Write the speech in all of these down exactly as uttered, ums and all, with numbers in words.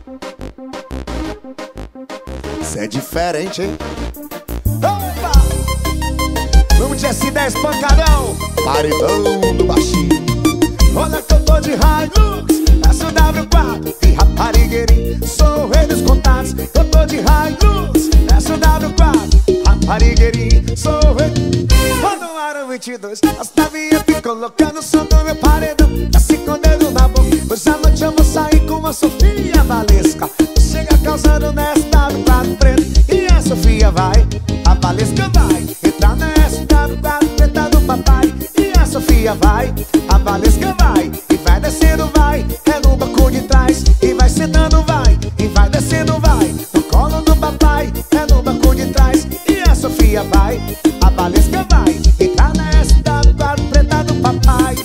Isso é diferente, hein? Opa! Vamos de S dez pancadão, paredão do baixinho. Olha que eu tô de Hilux, S W quatro e raparigueirinho. Sou o rei dos contatos. Eu tô de Hilux, S W quatro, raparigueirinho. Sou o rei. Quando eram vinte e dois, as novinhas ficam colocando o som do meu paredão. Assim com o dedo na boca. Hoje à noite eu vou sair com a Sofia Valesca. Chega causando na S W quatro preto. E a Sofia vai, a Valesca vai entrar na S W quatro preta do papai. E a Sofia vai, a Valesca vai. E vai descendo, vai, é no banco de trás. E vai sentando, vai, e vai descendo, vai. No colo do papai, é no banco de trás. E a Sofia vai, a Valesca vai entrar na S W quatro preta do papai.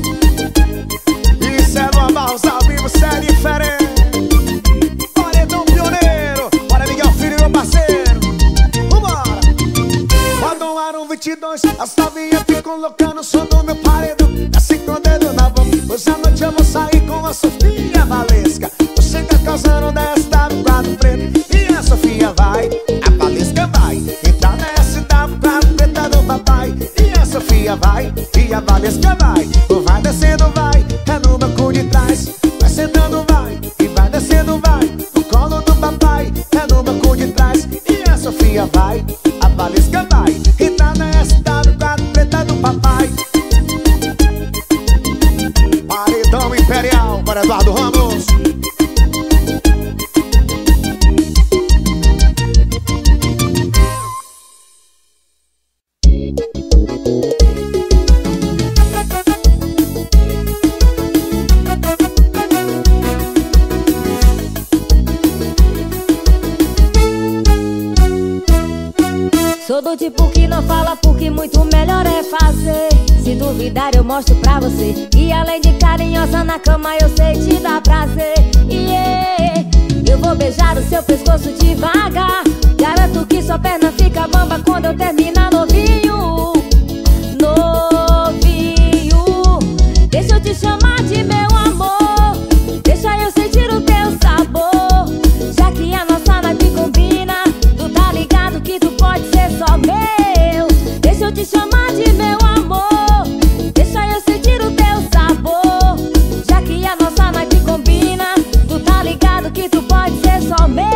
Isso é normal, ao vivo, isso é diferente. Paredão pioneiro, bora Miguel Filho, meu parceiro. Vambora! Quando eram vinte e dois, as novinhas ficam colocando o som do meu paredão. Assim com o dedo na boca. Hoje à noite eu vou sair com a Sofia Valesca. Vou chegar causando da S W quatro preto. E a Sofia vai, a Valesca vai entrar na S W quatro preta do papai. E a Sofia vai, e a Valesca vai. Vai descendo, vai, é no banco de trás. Vai sentando, vai, e vai descendo, vai. No colo do papai, é no banco de trás. E a Sofia vai, a Valesca vai entrar na S W quatro preta do papai. Paredão Imperial para Eduardo Ramos. Sou do tipo que não fala porque muito melhor é fazer. Se duvidar eu mostro pra você. E além de carinhosa na cama eu sei te dar prazer. Yeah. Eu vou beijar o seu pescoço devagar. Garanto que sua perna fica bamba quando eu terminar novinho. Novinho. Deixa eu te chamar de meu amor. Deixa eu sentir o teu sabor. Já que a nossa nave combina, tu tá ligado que tu pode ser só meu. Deixa eu te chamar de meu amor. Deixa eu sentir o teu sabor. Já que a nossa nave combina, tu tá ligado que tu pode ser só meu.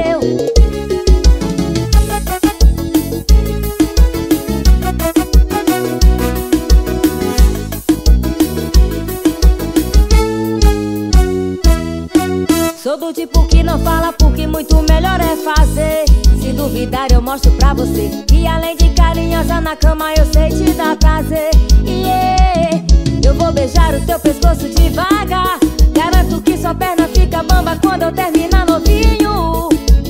Sou do tipo que não fala porque muito melhor é fazer. Se duvidar eu mostro pra você. E além de carinhosa na cama eu sei te dar prazer. Yeah. Eu vou beijar o teu pescoço devagar. Garanto que sua perna fica bamba quando eu terminar novinho.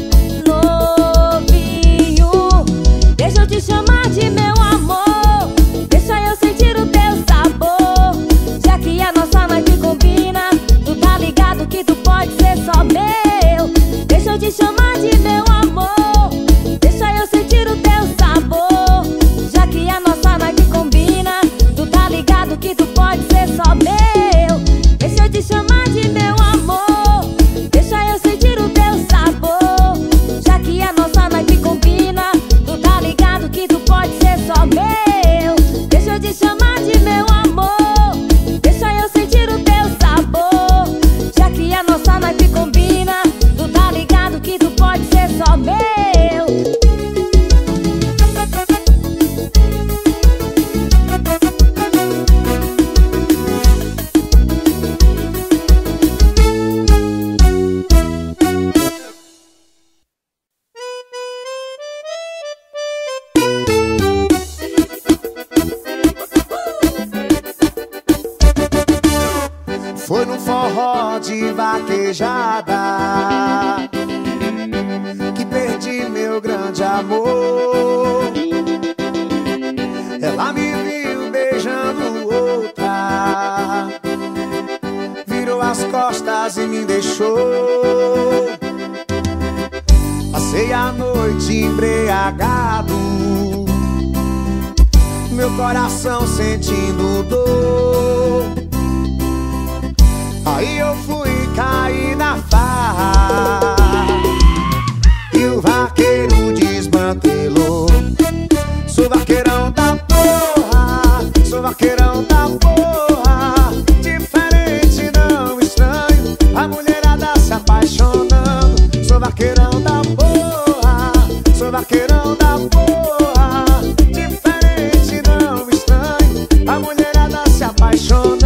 Novinho. Deixa eu te chamar de meu amor. Deixa eu sentir o teu sabor. Já que a nossa noite combina, tu tá ligado que tu pode ser só meu. Deixa eu te chamar de meu amor. Deixa eu sentir o teu sabor. Já que a nossa noite combina, tu tá ligado que tu pode ser só meu. Deixa eu te chamar de meu amor. Deixa eu sentir o teu sabor. Já que a nossa noite combina, tu tá ligado que tu pode ser só meu. Deixa eu te chamar de meu amor. Deixa eu sentir o teu sabor. Já que a nossa noite combina, tu tá ligado que tu pode ser só meu. Foi num forró de vaquejada que perdi meu grande amor. Ela me viu beijando outra, virou as costas e me deixou. Passei a noite embriagado, meu coração sentindo dor. Aí eu fui cair na farra, apaixonando. Sou vaqueirão da porra, sou vaqueirão da porra. Diferente, não estranho, a mulherada se apaixonando.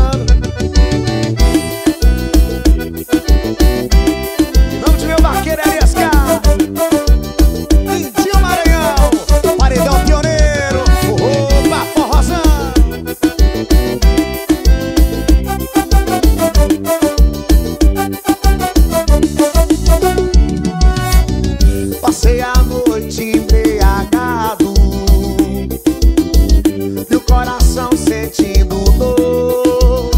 Vamos de meu vaqueiro L S K, Lindinho Maranhão, paredão pioneiro. Opa, forrozão. Passei a noite embriagado e o coração sentindo dor.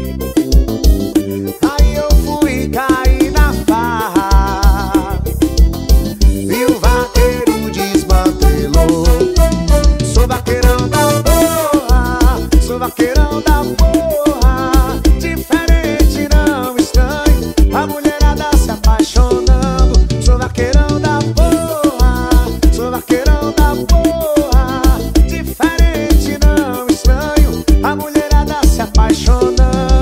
Aí eu fui cair na farra e o vaqueiro desmantelou. Sou vaqueirão da porra, sou vaqueirão da porra. Diferente, não estranho, a mulherada se apaixonando. Sou vaqueirão da porra, sou vaqueirão da porra. Diferente, não estranho, a mulherada se apaixonando.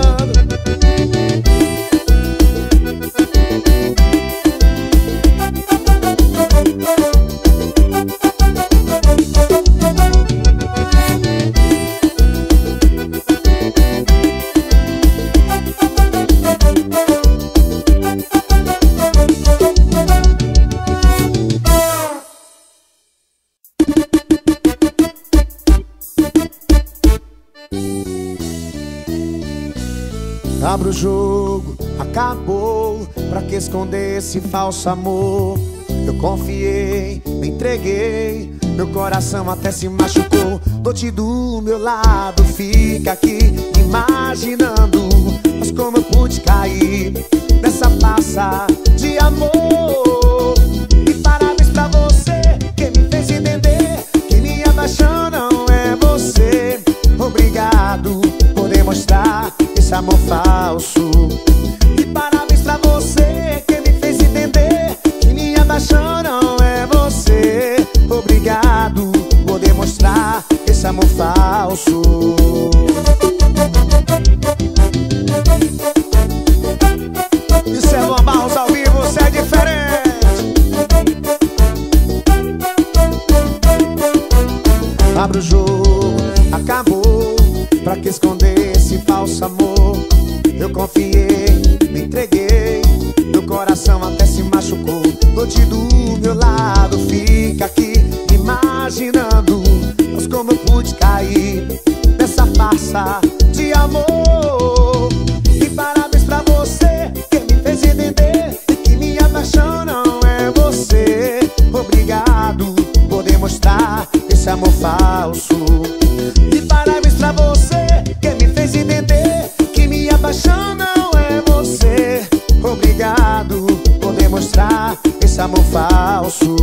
Abra o jogo, acabou. Pra que esconder esse falso amor? Eu confiei, me entreguei, meu coração até se machucou. Dou-te do meu lado, fica aqui imaginando. Mas como eu pude cair nessa farsa de amor? E parabéns pra você, que me fez entender que minha paixão não é você. Obrigado por demonstrar esse amor falso. E parabéns pra você, que me fez entender que minha paixão não é você. Obrigado por demonstrar esse amor falso. Isso é Luan Barros ao vivo, você é diferente. Abre o jogo, acabou. Pra que esconder esse falso amor? Eu confiei, me entreguei, meu coração até se machucou. Dou-te do meu lado, fica aqui imaginando. Mas como eu pude cair nessa farsa de amor? E parabéns pra você, que me fez entender que minha paixão não é você. Obrigado por demonstrar esse amor falso. E parabéns pra você, que me fez entender que minha paixão não é você. Obrigado por demonstrar esse amor falso.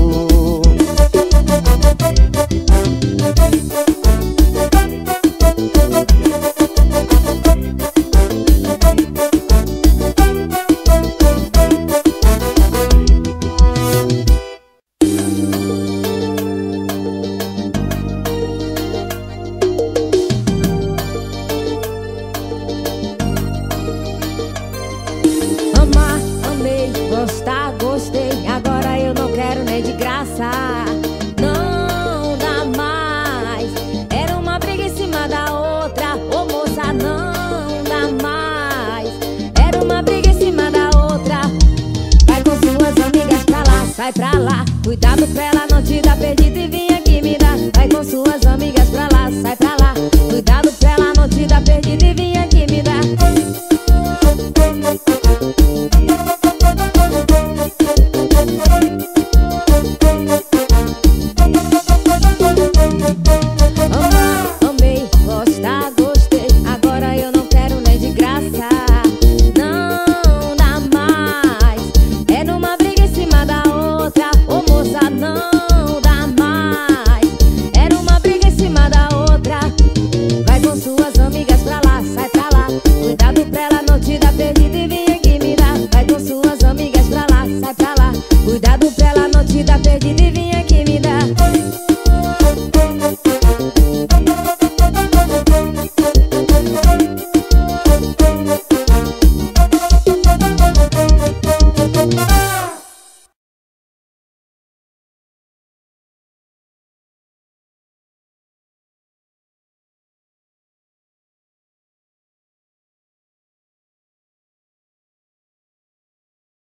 Amar, amei, gostar, gostei. Agora eu não quero nem de graça. Não dá mais. Era uma briga em cima da outra. Ô moça, não dá mais. Era uma briga em cima da outra. Vai com suas amigas pra lá, sai pra lá. Cuidado pra ela não te dar perdido e vem aqui.